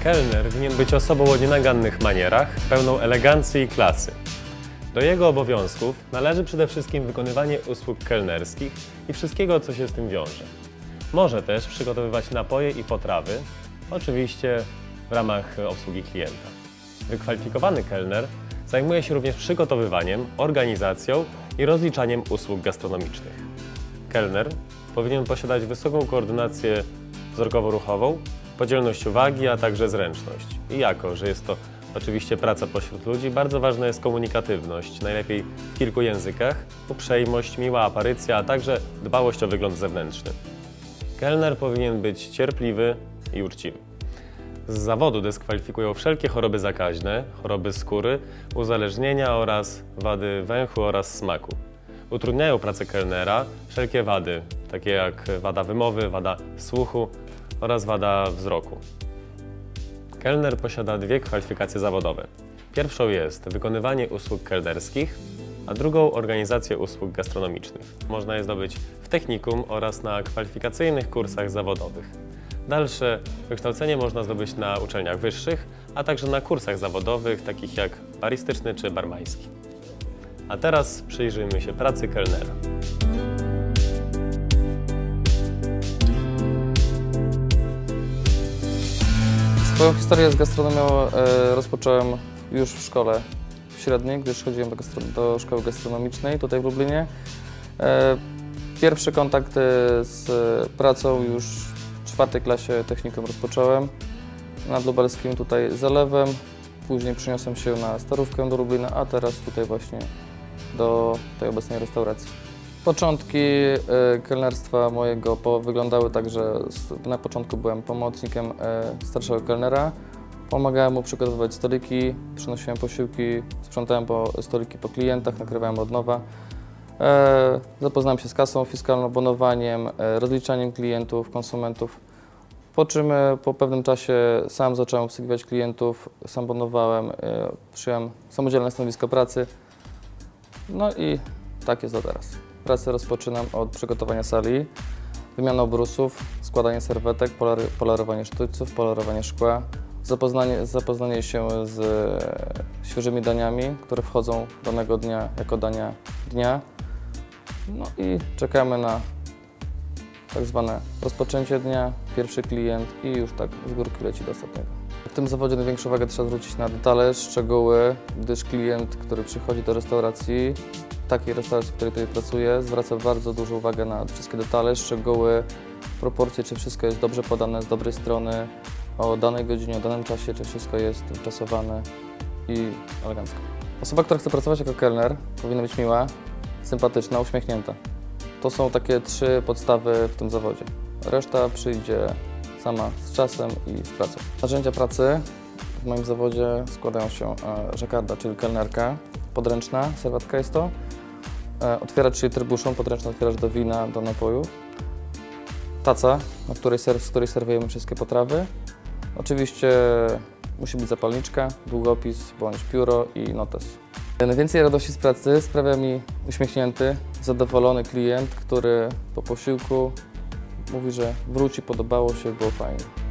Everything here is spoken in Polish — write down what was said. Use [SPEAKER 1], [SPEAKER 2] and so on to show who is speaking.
[SPEAKER 1] Kelner winien być osobą o nienagannych manierach, pełną elegancji i klasy. Do jego obowiązków należy przede wszystkim wykonywanie usług kelnerskich i wszystkiego, co się z tym wiąże. Może też przygotowywać napoje i potrawy, oczywiście w ramach obsługi klienta. Wykwalifikowany kelner zajmuje się również przygotowywaniem, organizacją i rozliczaniem usług gastronomicznych. Kelner powinien posiadać wysoką koordynację wzrokowo-ruchową, podzielność uwagi, a także zręczność. I jako, że jest to oczywiście praca pośród ludzi, bardzo ważna jest komunikatywność, najlepiej w kilku językach, uprzejmość, miła aparycja, a także dbałość o wygląd zewnętrzny. Kelner powinien być cierpliwy i uczciwy. Z zawodu dyskwalifikują wszelkie choroby zakaźne, choroby skóry, uzależnienia oraz wady węchu oraz smaku. Utrudniają pracę kelnera wszelkie wady, takie jak wada wymowy, wada słuchu oraz wada wzroku. Kelner posiada dwie kwalifikacje zawodowe. Pierwszą jest wykonywanie usług kelnerskich, a drugą organizację usług gastronomicznych. Można je zdobyć w technikum oraz na kwalifikacyjnych kursach zawodowych. Dalsze wykształcenie można zdobyć na uczelniach wyższych, a także na kursach zawodowych, takich jak baristyczny czy barmański. A teraz przyjrzyjmy się pracy kelnera.
[SPEAKER 2] Swoją historię z gastronomią rozpocząłem już w szkole średniej, gdyż chodziłem do szkoły gastronomicznej tutaj w Lublinie. Pierwszy kontakt z pracą już w 4. klasie technikum rozpocząłem nad lubelskim tutaj zalewem. Później przeniosłem się na Starówkę do Lublina, a teraz tutaj właśnie do tej obecnej restauracji. Początki kelnerstwa mojego wyglądały tak, że na początku byłem pomocnikiem starszego kelnera. Pomagałem mu przygotowywać stoliki, przynosiłem posiłki, sprzątałem stoliki po klientach, nakrywałem od nowa. Zapoznałem się z kasą fiskalną, bonowaniem, rozliczaniem klientów, konsumentów. Po czym po pewnym czasie sam zacząłem obsługiwać klientów, sam bonowałem, przyjąłem samodzielne stanowisko pracy. No i tak jest do teraz. Pracę rozpoczynam od przygotowania sali, wymiany obrusów, składanie serwetek, polerowanie sztućców, polerowanie szkła, zapoznanie się z świeżymi daniami, które wchodzą danego dnia jako dania dnia. No i czekamy na tak zwane rozpoczęcie dnia, pierwszy klient i już tak z górki leci do ostatniego. W tym zawodzie największą uwagę trzeba zwrócić na detale, szczegóły, gdyż klient, który przychodzi do restauracji, takiej restauracji, w której tutaj pracuję, zwraca bardzo dużą uwagę na wszystkie detale, szczegóły, proporcje, czy wszystko jest dobrze podane z dobrej strony, o danej godzinie, o danym czasie, czy wszystko jest wyczasowane i elegancko. Osoba, która chce pracować jako kelner, powinna być miła, sympatyczna, uśmiechnięta. To są takie 3 podstawy w tym zawodzie. Reszta przyjdzie sama z czasem i z pracą. Narzędzia pracy w moim zawodzie składają się żakarda, czyli kelnerka, podręczna, serwetka jest to, otwieracz, czyli trybuszon, podręczny otwieracz do wina, do napojów, taca, z której serwujemy wszystkie potrawy. Oczywiście musi być zapalniczka, długopis bądź pióro i notes. Najwięcej radości z pracy sprawia mi uśmiechnięty, zadowolony klient, który po posiłku mówi, że wróci, podobało się, było fajnie.